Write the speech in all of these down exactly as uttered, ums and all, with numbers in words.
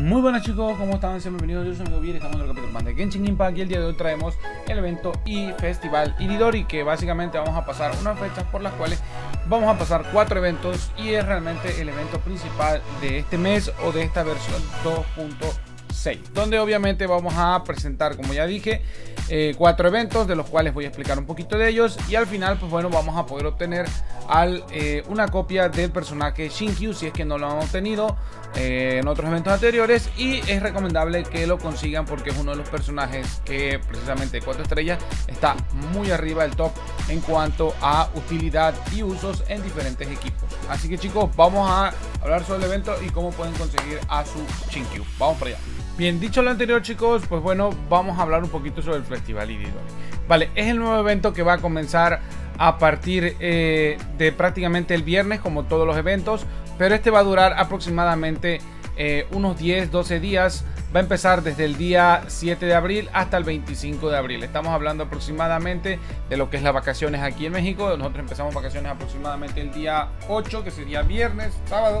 Muy buenas chicos, ¿cómo están? Sean bienvenidos, yo soy amigo Vier, estamos en el capítulo más de Genshin Impact y el día de hoy traemos el evento y festival Iridori, que básicamente vamos a pasar unas fechas por las cuales vamos a pasar cuatro eventos y es realmente el evento principal de este mes o de esta versión dos punto seis, donde obviamente vamos a presentar, como ya dije, eh, cuatro eventos de los cuales voy a explicar un poquito de ellos y al final pues bueno vamos a poder obtener al, eh, una copia del personaje Xinkyu si es que no lo han obtenido eh, en otros eventos anteriores, y es recomendable que lo consigan porque es uno de los personajes que precisamente cuatro estrellas está muy arriba del top en cuanto a utilidad y usos en diferentes equipos. Así que chicos, vamos a hablar sobre el evento y cómo pueden conseguir a su Xinkyu. Vamos para allá. Bien, dicho lo anterior chicos, pues bueno, vamos a hablar un poquito sobre el festival Iridori. Vale, es el nuevo evento que va a comenzar a partir eh, de prácticamente el viernes, como todos los eventos, pero este va a durar aproximadamente eh, unos diez doce días. Va a empezar desde el día siete de abril hasta el veinticinco de abril. Estamos hablando aproximadamente de lo que es las vacaciones aquí en México. Nosotros empezamos vacaciones aproximadamente el día ocho, que sería viernes, sábado,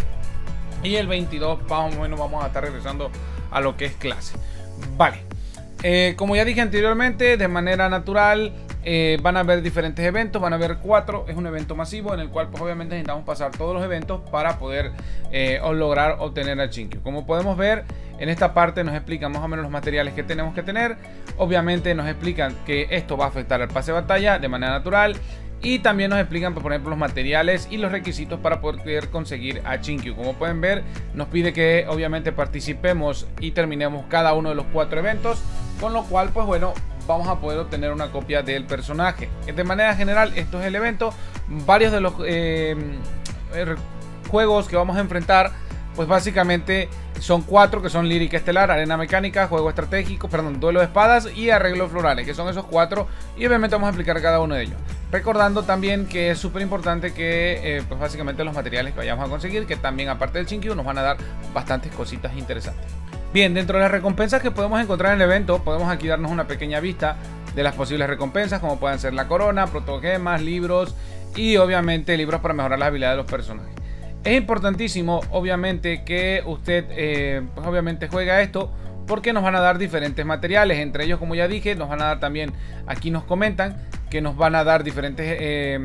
y el veintidós más o menos vamos a estar regresando a lo que es clase. Vale, eh, como ya dije anteriormente, de manera natural eh, van a haber diferentes eventos, van a haber cuatro. Es un evento masivo en el cual pues obviamente necesitamos pasar todos los eventos para poder eh, lograr obtener al Xinkyu. Como podemos ver, en esta parte nos explican más o menos los materiales que tenemos que tener. Obviamente nos explican que esto va a afectar al pase de batalla de manera natural. Y también nos explican, por ejemplo, los materiales y los requisitos para poder conseguir a Xinkyu. Como pueden ver, nos pide que obviamente participemos y terminemos cada uno de los cuatro eventos, con lo cual, pues bueno, vamos a poder obtener una copia del personaje. De manera general, esto es el evento. Varios de los eh, juegos que vamos a enfrentar, pues básicamente son cuatro, que son lírica estelar, arena mecánica, juego estratégico, perdón, duelo de espadas y arreglos florales, que son esos cuatro, y obviamente vamos a explicar cada uno de ellos. Recordando también que es súper importante que eh, pues básicamente los materiales que vayamos a conseguir, que también aparte del Xinkyu nos van a dar bastantes cositas interesantes. Bien, dentro de las recompensas que podemos encontrar en el evento, podemos aquí darnos una pequeña vista de las posibles recompensas, como pueden ser la corona, protogemas, libros y obviamente libros para mejorar las habilidades de los personajes. Es importantísimo obviamente que usted eh, pues obviamente juega esto, porque nos van a dar diferentes materiales. Entre ellos, como ya dije, nos van a dar también, aquí nos comentan que nos van a dar diferentes eh,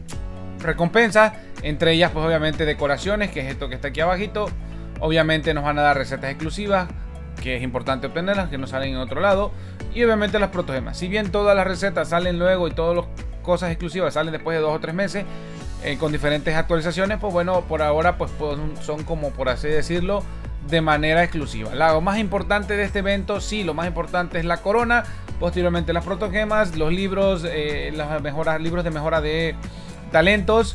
recompensas. Entre ellas pues obviamente decoraciones, que es esto que está aquí abajito. Obviamente nos van a dar recetas exclusivas, que es importante obtenerlas, que no salen en otro lado. Y obviamente las protogemas. Si bien todas las recetas salen luego y todas las cosas exclusivas salen después de dos o tres meses, Eh, con diferentes actualizaciones, pues bueno, por ahora pues, pues son como, por así decirlo, de manera exclusiva. Lo más importante de este evento, sí, lo más importante es la corona, posteriormente las protogemas, los libros, eh, las mejoras, libros de mejora de talentos,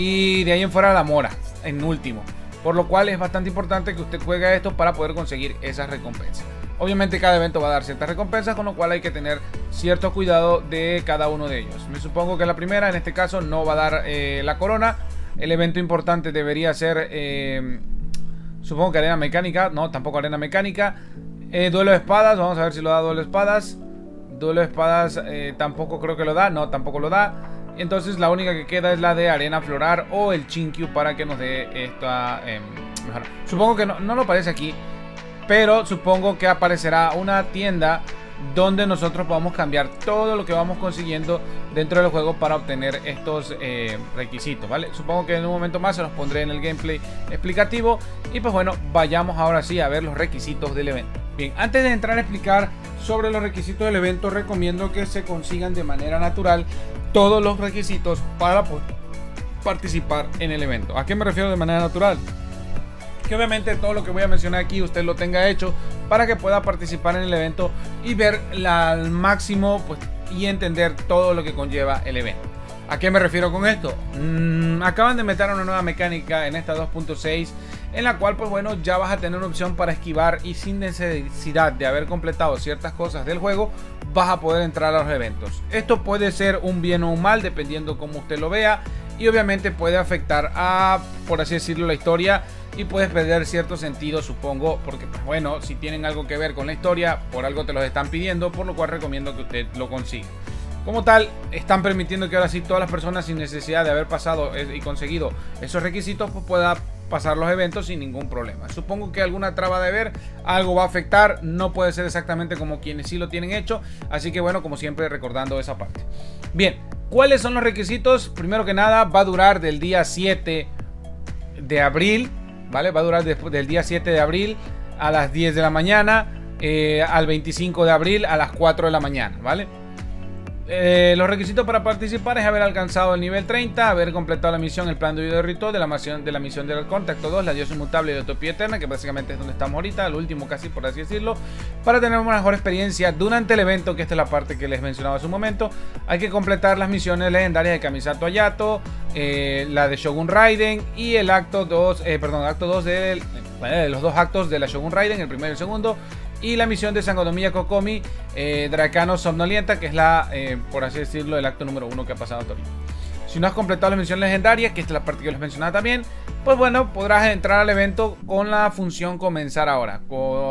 y de ahí en fuera la mora, en último. Por lo cual es bastante importante que usted juegue esto para poder conseguir esas recompensas. Obviamente cada evento va a dar ciertas recompensas, con lo cual hay que tener cierto cuidado de cada uno de ellos. Me supongo que la primera, en este caso, no va a dar eh, la corona. El evento importante debería ser, eh, supongo que arena mecánica. No, tampoco arena mecánica. eh, Duelo de espadas, vamos a ver si lo da duelo de espadas. Duelo de espadas eh, tampoco creo que lo da. No, tampoco lo da. Entonces la única que queda es la de arena floral o el Xinkyu para que nos dé esta eh, mejora. Supongo que no, no lo aparece aquí, pero supongo que aparecerá una tienda donde nosotros podamos cambiar todo lo que vamos consiguiendo dentro del juego para obtener estos eh, requisitos, ¿vale? Supongo que en un momento más se los pondré en el gameplay explicativo. Y pues bueno, vayamos ahora sí a ver los requisitos del evento. Bien, antes de entrar a explicar sobre los requisitos del evento, recomiendo que se consigan de manera natural todos los requisitos para poder participar en el evento. ¿A qué me refiero de manera natural? Que obviamente todo lo que voy a mencionar aquí usted lo tenga hecho para que pueda participar en el evento y ver la, al máximo pues, y entender todo lo que conlleva el evento. ¿A qué me refiero con esto? Mm, acaban de meter una nueva mecánica en esta dos punto seis, en la cual pues bueno, ya vas a tener una opción para esquivar, y sin necesidad de haber completado ciertas cosas del juego vas a poder entrar a los eventos. Esto puede ser un bien o un mal dependiendo cómo usted lo vea, y obviamente puede afectar a, por así decirlo, la historia, y puedes perder cierto sentido, supongo, porque pues bueno, si tienen algo que ver con la historia, por algo te los están pidiendo, por lo cual recomiendo que usted lo consiga. Como tal, están permitiendo que ahora sí todas las personas, sin necesidad de haber pasado y conseguido esos requisitos, pues pueda pasar los eventos sin ningún problema. Supongo que alguna traba de ver, algo va a afectar, no puede ser exactamente como quienes sí lo tienen hecho, así que bueno, como siempre recordando esa parte. Bien, ¿cuáles son los requisitos? Primero que nada, va a durar del día siete de abril, ¿vale? Va a durar después del día siete de abril a las diez de la mañana, eh, al veinticinco de abril a las cuatro de la mañana, ¿vale? Eh, los requisitos para participar es haber alcanzado el nivel treinta, haber completado la misión El plan de vida de Rito de la misión de la misión del contacto dos, la diosa inmutable de Utopía Eterna, que básicamente es donde estamos ahorita, el último casi por así decirlo, para tener una mejor experiencia durante el evento, que esta es la parte que les mencionaba hace un momento. Hay que completar las misiones legendarias de Kamisato Ayato, eh, la de Shogun Raiden y el acto dos, eh, perdón, acto dos de eh, los dos actos de la Shogun Raiden, el primero y el segundo. Y la misión de Sangonomiya Kokomi, eh, Dracano Somnolienta, que es la, eh, por así decirlo, el acto número uno que ha pasado Torino. Si no has completado las misiones legendarias, que esta es la parte que les mencionaba también, pues bueno, podrás entrar al evento con la función comenzar ahora.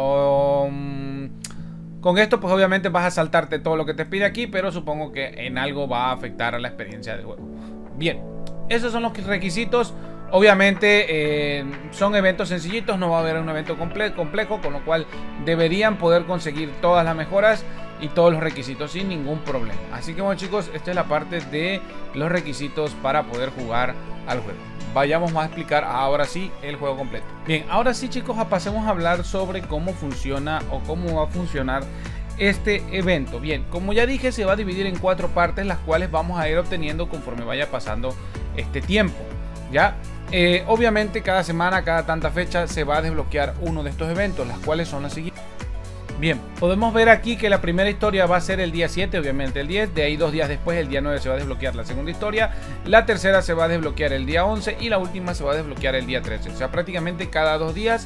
Con, con esto, pues obviamente vas a saltarte todo lo que te pide aquí, pero supongo que en algo va a afectar a la experiencia del juego. Bien, esos son los requisitos. Obviamente eh, son eventos sencillitos, no va a haber un evento comple complejo, con lo cual deberían poder conseguir todas las mejoras y todos los requisitos sin ningún problema. Así que bueno chicos, esta es la parte de los requisitos para poder jugar al juego. Vayamos a explicar ahora sí el juego completo. Bien, ahora sí chicos, pasemos a hablar sobre cómo funciona o cómo va a funcionar este evento. Bien, como ya dije, se va a dividir en cuatro partes, las cuales vamos a ir obteniendo conforme vaya pasando este tiempo. Ya, eh, obviamente cada semana, cada tanta fecha se va a desbloquear uno de estos eventos, las cuales son las siguientes. Bien, podemos ver aquí que la primera historia va a ser el día siete, obviamente el diez, de ahí dos días después, el día nueve, se va a desbloquear la segunda historia, la tercera se va a desbloquear el día once y la última se va a desbloquear el día trece, o sea, prácticamente cada dos días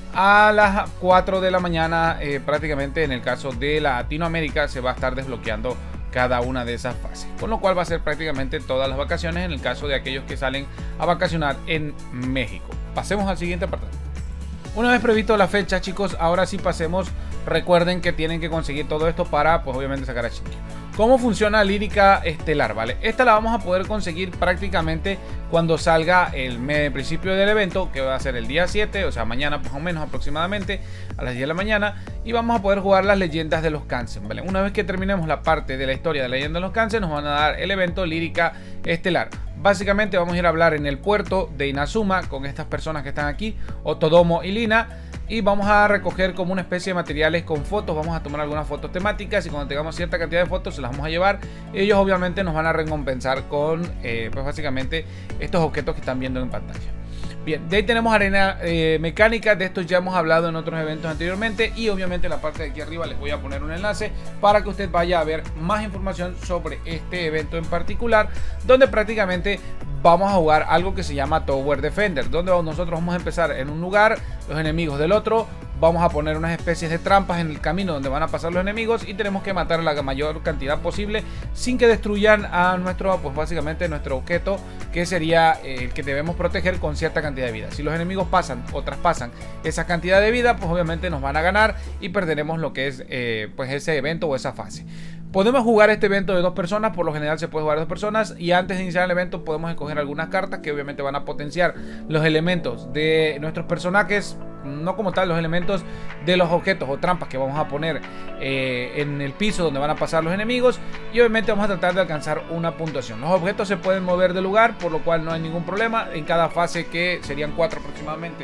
a las cuatro de la mañana, eh, prácticamente en el caso de Latinoamérica se va a estar desbloqueando cada una de esas fases, con lo cual va a ser prácticamente todas las vacaciones en el caso de aquellos que salen a vacacionar en México. Pasemos al siguiente apartado. Una vez previsto la fecha chicos, ahora sí pasemos. Recuerden que tienen que conseguir todo esto para pues obviamente sacar a Shinji. ¿Cómo funciona Lírica Estelar? ¿Vale? Esta la vamos a poder conseguir prácticamente cuando salga el principio del evento, que va a ser el día siete, o sea mañana más o menos aproximadamente a las diez de la mañana, y vamos a poder jugar las leyendas de los Kansen, ¿vale? Una vez que terminemos la parte de la historia de leyendas de los Kansen, nos van a dar el evento Lírica Estelar. Básicamente vamos a ir a hablar en el puerto de Inazuma con estas personas que están aquí, Otodomo y Lina. Y vamos a recoger como una especie de materiales con fotos. Vamos a tomar algunas fotos temáticas y cuando tengamos cierta cantidad de fotos se las vamos a llevar. Ellos obviamente nos van a recompensar con eh, pues básicamente estos objetos que están viendo en pantalla. Bien, de ahí tenemos arena eh, mecánica. De estos ya hemos hablado en otros eventos anteriormente. Y obviamente en la parte de aquí arriba les voy a poner un enlace para que usted vaya a ver más información sobre este evento en particular, donde prácticamente vamos a jugar algo que se llama Tower Defender, donde nosotros vamos a empezar en un lugar, los enemigos del otro. Vamos a poner unas especies de trampas en el camino donde van a pasar los enemigos y tenemos que matar la mayor cantidad posible sin que destruyan a nuestro, pues básicamente nuestro objeto, que sería el que debemos proteger con cierta cantidad de vida. Si los enemigos pasan o traspasan esa cantidad de vida, pues obviamente nos van a ganar y perderemos lo que es eh, pues ese evento o esa fase. Podemos jugar este evento de dos personas, por lo general se puede jugar de dos personas, y antes de iniciar el evento podemos escoger algunas cartas que obviamente van a potenciar los elementos de nuestros personajes, no como tal los elementos de los objetos o trampas que vamos a poner eh, en el piso donde van a pasar los enemigos, y obviamente vamos a tratar de alcanzar una puntuación. Los objetos se pueden mover de lugar, por lo cual no hay ningún problema en cada fase, que serían cuatro aproximadamente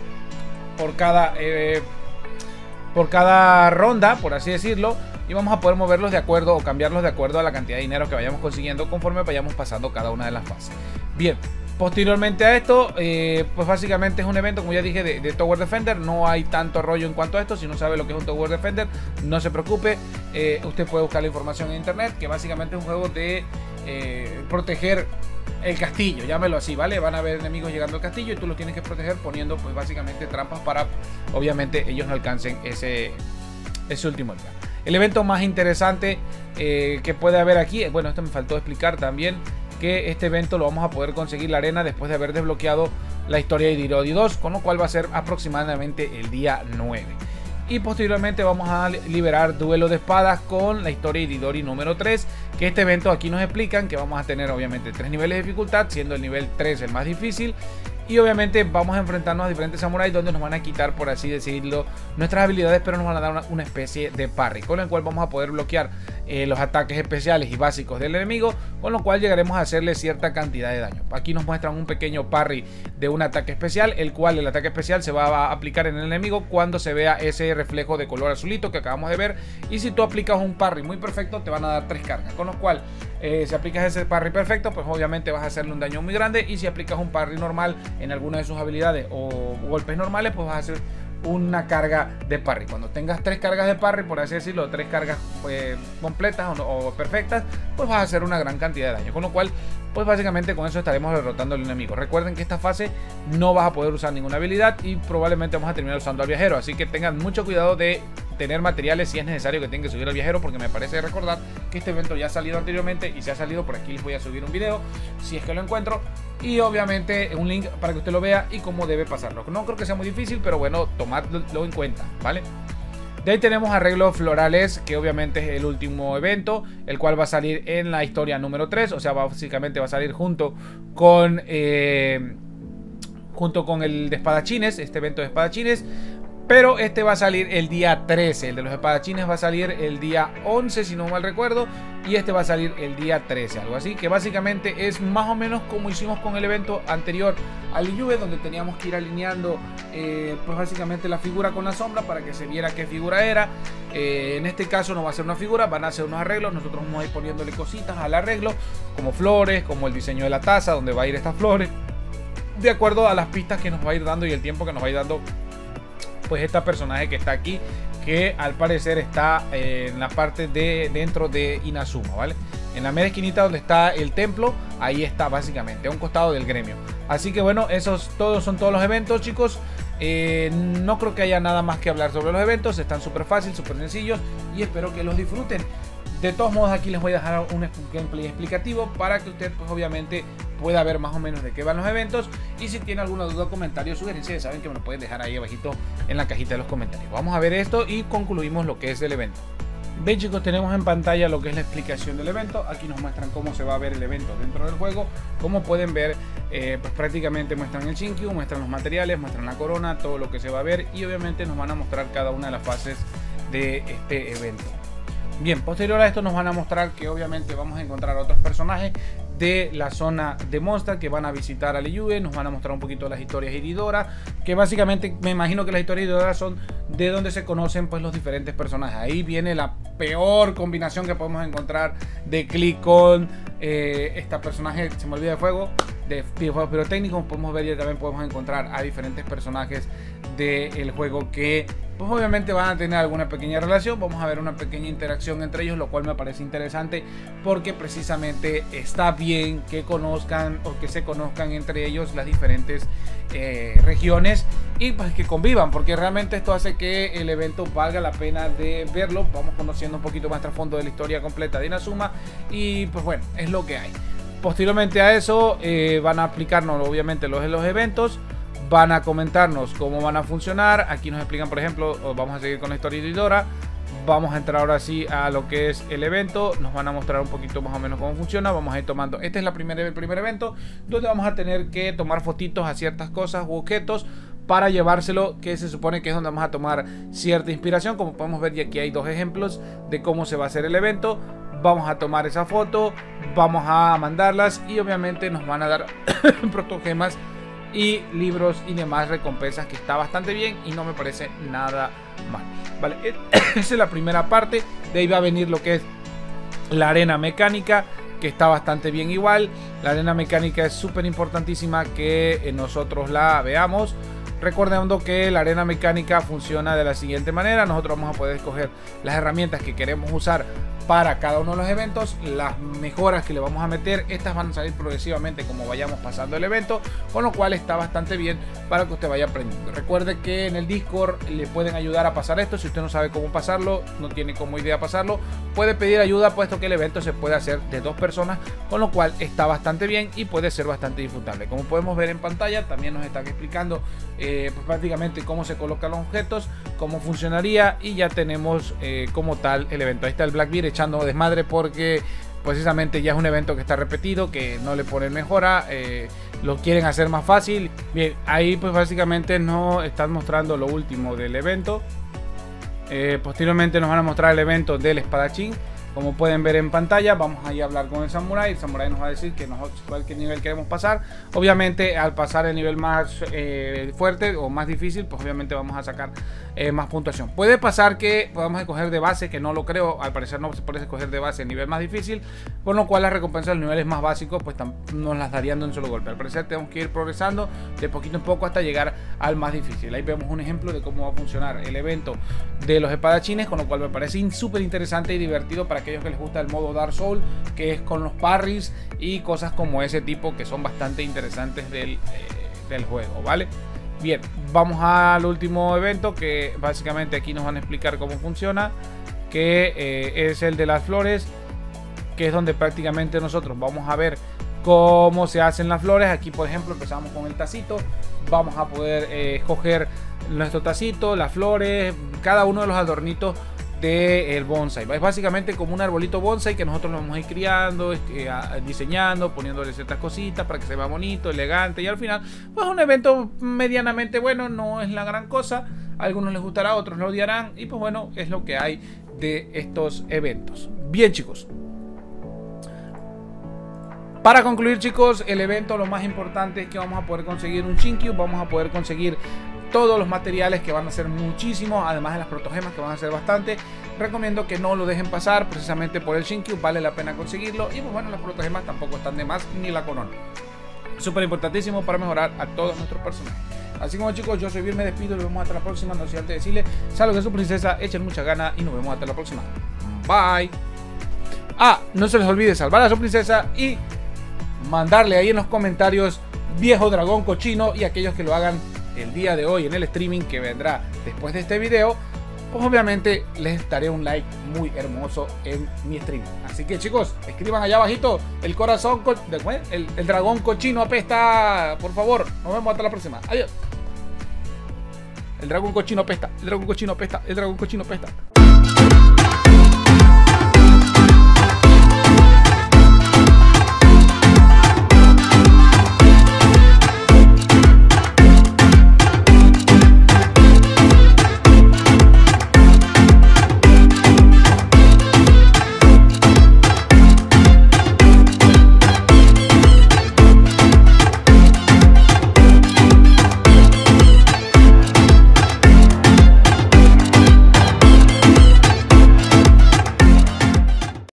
por cada eh, por cada ronda, por así decirlo, y vamos a poder moverlos de acuerdo o cambiarlos de acuerdo a la cantidad de dinero que vayamos consiguiendo conforme vayamos pasando cada una de las fases. Bien, posteriormente a esto, eh, pues básicamente es un evento, como ya dije, de, de Tower Defender. No hay tanto rollo en cuanto a esto. Si no sabe lo que es un Tower Defender, no se preocupe, eh, usted puede buscar la información en internet, que básicamente es un juego de eh, proteger el castillo, llámelo así, ¿vale? Van a haber enemigos llegando al castillo y tú los tienes que proteger poniendo pues básicamente trampas para obviamente ellos no alcancen ese, ese último lugar. El evento más interesante eh, que puede haber aquí, bueno, esto me faltó explicar también, que este evento lo vamos a poder conseguir la arena después de haber desbloqueado la historia de Dirodi dos, con lo cual va a ser aproximadamente el día nueve. Y posteriormente vamos a liberar duelo de espadas con la historia de Ididori número tres, que este evento aquí nos explican que vamos a tener obviamente tres niveles de dificultad, siendo el nivel tres el más difícil, Y obviamente vamos a enfrentarnos a diferentes samuráis donde nos van a quitar, por así decirlo, nuestras habilidades, pero nos van a dar una, una especie de parry, con el cual vamos a poder bloquear eh, los ataques especiales y básicos del enemigo, con lo cual llegaremos a hacerle cierta cantidad de daño. Aquí nos muestran un pequeño parry de un ataque especial, el cual el ataque especial se va a aplicar en el enemigo cuando se vea ese reflejo de color azulito que acabamos de ver. Y si tú aplicas un parry muy perfecto, te van a dar tres cargas, con lo cual eh, si aplicas ese parry perfecto, pues obviamente vas a hacerle un daño muy grande. Y si aplicas un parry normal en alguna de sus habilidades o golpes normales, pues vas a hacer una carga de parry. Cuando tengas tres cargas de parry, por así decirlo, tres cargas pues, completas o, o perfectas, pues vas a hacer una gran cantidad de daño, con lo cual pues básicamente con eso estaremos derrotando al enemigo. Recuerden que esta fase no vas a poder usar ninguna habilidad y probablemente vamos a terminar usando al viajero, así que tengan mucho cuidado de tener materiales si es necesario que tengan que subir al viajero, porque me parece recordar que este evento ya ha salido anteriormente y si ha salido por aquí les voy a subir un video si es que lo encuentro, y obviamente un link para que usted lo vea y cómo debe pasarlo. No creo que sea muy difícil, pero bueno, tomadlo en cuenta, ¿vale? De ahí tenemos arreglos florales, que obviamente es el último evento, el cual va a salir en la historia número tres, o sea, básicamente va a salir junto con eh, junto con el de espadachines, este evento de espadachines. Pero este va a salir el día trece, el de los espadachines va a salir el día once, si no mal recuerdo, y este va a salir el día trece, algo así, que básicamente es más o menos como hicimos con el evento anterior al Liyue, donde teníamos que ir alineando eh, pues básicamente la figura con la sombra para que se viera qué figura era. Eh, en este caso no va a ser una figura, van a ser unos arreglos, nosotros vamos a ir poniéndole cositas al arreglo, como flores, como el diseño de la taza, donde va a ir estas flores, de acuerdo a las pistas que nos va a ir dando y el tiempo que nos va a ir dando pues este personaje que está aquí, que al parecer está eh, en la parte de dentro de Inazuma, ¿vale? En la media esquinita donde está el templo, ahí está básicamente, a un costado del gremio. Así que bueno, esos todos son todos los eventos, chicos. Eh, no creo que haya nada más que hablar sobre los eventos, están súper fáciles, súper sencillos y espero que los disfruten. De todos modos, aquí les voy a dejar un gameplay explicativo para que usted pues obviamente pueda ver más o menos de qué van los eventos, y si tiene alguna duda, comentario, sugerencia, ya saben que me lo pueden dejar ahí abajito en la cajita de los comentarios. Vamos a ver esto y concluimos lo que es el evento. Bien, chicos, tenemos en pantalla lo que es la explicación del evento. Aquí nos muestran cómo se va a ver el evento dentro del juego. Como pueden ver, eh, pues prácticamente muestran el Shinkyu, muestran los materiales, muestran la corona, todo lo que se va a ver, y obviamente nos van a mostrar cada una de las fases de este evento. Bien, posterior a esto nos van a mostrar que obviamente vamos a encontrar otros personajes de la zona de Mondstadt que van a visitar a Liyue. Nos van a mostrar un poquito las historias Iridora, que básicamente me imagino que las historias Iridora son de donde se conocen pues los diferentes personajes. Ahí viene la peor combinación que podemos encontrar de Click con eh, esta personaje, se me olvida de fuego, de videojuegos pirotécnicos. Podemos ver y también podemos encontrar a diferentes personajes del juego que pues obviamente van a tener alguna pequeña relación. Vamos a ver una pequeña interacción entre ellos, lo cual me parece interesante porque precisamente está bien que conozcan o que se conozcan entre ellos las diferentes eh, regiones y pues que convivan, porque realmente esto hace que el evento valga la pena de verlo. Vamos conociendo un poquito más trasfondo de la historia completa de Inazuma y pues bueno, es lo que hay. Posteriormente a eso eh, van a aplicarnos obviamente los, los eventos. Van a comentarnos cómo van a funcionar. Aquí nos explican, por ejemplo, vamos a seguir con la historia de Iridora. Vamos a entrar ahora sí a lo que es el evento. Nos van a mostrar un poquito más o menos cómo funciona. Vamos a ir tomando, este es la primera, el primer evento, donde vamos a tener que tomar fotitos a ciertas cosas u objetos para llevárselo, que se supone que es donde vamos a tomar cierta inspiración. Como podemos ver, y aquí hay dos ejemplos de cómo se va a hacer el evento. Vamos a tomar esa foto, vamos a mandarlas y obviamente nos van a dar protogemas y libros y demás recompensas, que está bastante bien y no me parece nada mal. Vale, esa es la primera parte. De ahí va a venir lo que es la arena mecánica, que está bastante bien igual. La arena mecánica es súper importantísima que nosotros la veamos. Recordando que la arena mecánica funciona de la siguiente manera. Nosotros vamos a poder escoger las herramientas que queremos usar para cada uno de los eventos, las mejoras que le vamos a meter. Estas van a salir progresivamente como vayamos pasando el evento, con lo cual está bastante bien para que usted vaya aprendiendo. Recuerde que en el Discord le pueden ayudar a pasar esto. Si usted no sabe cómo pasarlo, no tiene como idea pasarlo, puede pedir ayuda, puesto que el evento se puede hacer de dos personas, con lo cual está bastante bien y puede ser bastante disfrutable. Como podemos ver en pantalla, también nos están explicando eh, pues prácticamente cómo se colocan los objetos, cómo funcionaría, y ya tenemos eh, como tal el evento. Ahí está el Blackbeard echando desmadre porque precisamente ya es un evento que está repetido, que no le ponen mejora, eh, lo quieren hacer más fácil. Bien, ahí pues básicamente nos están mostrando lo último del evento. Eh, posteriormente nos van a mostrar el evento del espadachín. Como pueden ver en pantalla, vamos a ir a hablar con el samurái. El samurái nos va a decir que nosotros cualquier nivel queremos pasar. Obviamente al pasar el nivel más eh, fuerte o más difícil, pues obviamente vamos a sacar eh, más puntuación. Puede pasar que podamos escoger de base, que no lo creo, al parecer no se puede escoger de base el nivel más difícil, por lo cual las recompensas de los niveles más básicos pues nos las darían de un solo golpe. Al parecer tenemos que ir progresando de poquito en poco hasta llegar al más difícil. Ahí vemos un ejemplo de cómo va a funcionar el evento de los espadachines, con lo cual me parece súper interesante y divertido para aquellos que les gusta el modo Dark Souls, que es con los parries y cosas como ese tipo, que son bastante interesantes del, eh, del juego, ¿vale? Bien, vamos al último evento, que básicamente aquí nos van a explicar cómo funciona, que eh, es el de las flores, que es donde prácticamente nosotros vamos a ver cómo se hacen las flores. Aquí por ejemplo empezamos con el tacito, vamos a poder eh, escoger nuestro tacito, las flores, cada uno de los adornitos del bonsai. Es básicamente como un arbolito bonsai que nosotros lo vamos a ir criando, eh, diseñando, poniéndole ciertas cositas para que se vea bonito, elegante, y al final pues un evento medianamente bueno. No es la gran cosa, a algunos les gustará, a otros lo odiarán, y pues bueno, es lo que hay de estos eventos. Bien chicos, para concluir chicos, el evento lo más importante es que vamos a poder conseguir un Chinkyu, vamos a poder conseguir todos los materiales, que van a ser muchísimos, además de las protogemas, que van a ser bastante. Recomiendo que no lo dejen pasar precisamente por el Chinkyu, vale la pena conseguirlo, y pues bueno, las protogemas tampoco están de más, ni la corona. Súper importantísimo para mejorar a todos nuestros personajes. Así como chicos, yo soy Vir, me despido, nos vemos hasta la próxima. No sé antes de decirle, salud de su princesa, echen mucha gana y nos vemos hasta la próxima. Bye. Ah, no se les olvide salvar a su princesa y mandarle ahí en los comentarios viejo dragón cochino, y aquellos que lo hagan el día de hoy en el streaming que vendrá después de este video, pues obviamente les daré un like muy hermoso en mi stream. Así que chicos, escriban allá abajito el corazón, el, el dragón cochino apesta, por favor. Nos vemos hasta la próxima. Adiós. El dragón cochino apesta, el dragón cochino apesta, el dragón cochino apesta.